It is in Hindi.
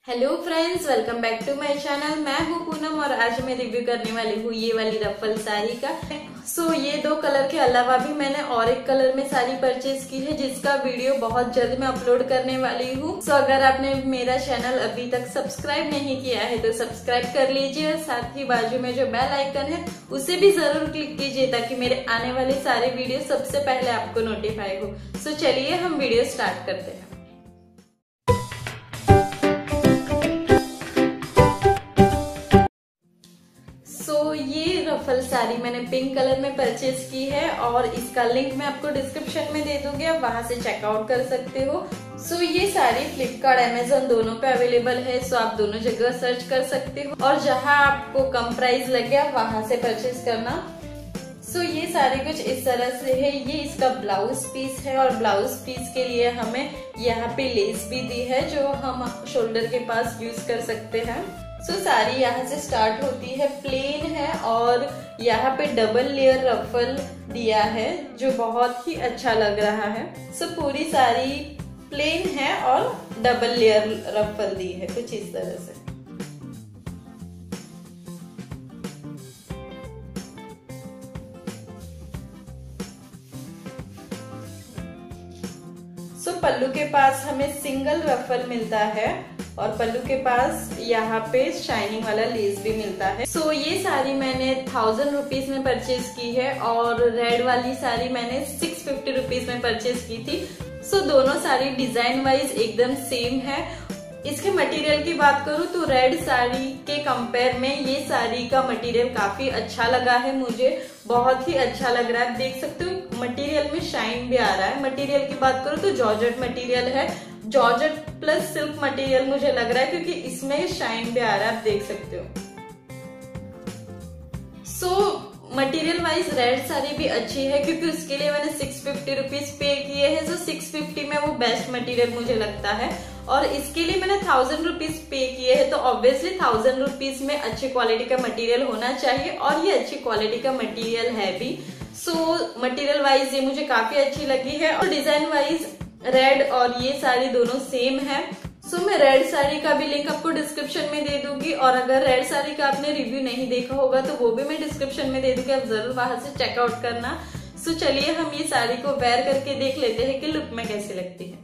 Hello friends, welcome back to my channel. मैं हूं पूनम और आज मैं रिव्यू करने वाली हूँ ये वाली रफल साड़ी का। ये दो कलर के अलावा भी मैंने और एक कलर में साड़ी परचेज की है जिसका वीडियो बहुत जल्द मैं अपलोड करने वाली हूँ। अगर आपने मेरा चैनल अभी तक सब्सक्राइब नहीं किया है तो सब्सक्राइब कर लीजिए और साथ ही बाजू में जो बेल आइकन है उसे भी जरूर क्लिक कीजिए ताकि मेरे आने वाले सारे वीडियो सबसे पहले आपको नोटिफाई हो। चलिए हम वीडियो स्टार्ट करते हैं। ये रफल साड़ी मैंने पिंक कलर में परचेज की है और इसका लिंक मैं आपको डिस्क्रिप्शन में दे दूंगी, आप वहां से चेकआउट कर सकते हो। ये साड़ी फ्लिपकार्ट अमेजोन दोनों पे अवेलेबल है। आप दोनों जगह सर्च कर सकते हो और जहां आपको कम प्राइस लगे आप वहां से परचेज करना। ये साड़ी कुछ इस तरह से है। ये इसका ब्लाउज पीस है और ब्लाउज पीस के लिए हमें यहाँ पे लेस भी दी है जो हम शोल्डर के पास यूज कर सकते हैं। साड़ी यहाँ से स्टार्ट होती है, प्लेन है और यहाँ पे डबल लेयर रफल दिया है जो बहुत ही अच्छा लग रहा है। पूरी साड़ी प्लेन है और डबल लेयर रफल दी है कुछ इस तरह से। पल्लू के पास हमें सिंगल रफल मिलता है और पल्लू के पास यहाँ पे शाइनिंग वाला लेस भी मिलता है। ये साड़ी मैंने 1000 रुपीज में परचेज की है और रेड वाली साड़ी मैंने 650 रुपीज में परचेज की थी। दोनों साड़ी डिजाइन वाइज एकदम सेम है। इसके मटेरियल की बात करूँ तो रेड साड़ी के कंपेयर में ये साड़ी का मटेरियल काफी अच्छा लगा है, मुझे बहुत ही अच्छा लग रहा है। आप देख सकते हो मटेरियल में शाइन भी आ रहा है। मटेरियल की बात करूँ तो जॉर्जेट मटेरियल है, जॉर्जेट प्लस सिल्क मटेरियल मुझे लग रहा है क्योंकि इसमें शाइन भी आ रहा है, आप देख सकते हो। मटेरियल वाइज रेड साड़ी भी अच्छी है क्योंकि उसके लिए मैंने 650 रुपीज पे किए हैं। 650 में वो बेस्ट मटेरियल मुझे लगता है और इसके लिए मैंने 1000 रुपीज पे किए हैं तो ऑब्वियसली 1000 रुपीज में अच्छी क्वालिटी का मटेरियल होना चाहिए और ये अच्छी क्वालिटी का मटेरियल है भी। मटेरियल वाइज ये मुझे काफी अच्छी लगी है और डिजाइन वाइज रेड और ये साड़ी दोनों सेम है। मैं रेड साड़ी का भी लिंक आपको डिस्क्रिप्शन में दे दूंगी और अगर रेड साड़ी का आपने रिव्यू नहीं देखा होगा तो वो भी मैं डिस्क्रिप्शन में दे दूंगी, आप जरूर वहां से चेकआउट करना। चलिए हम ये साड़ी को वेयर करके देख लेते हैं कि लुक में कैसी लगती है।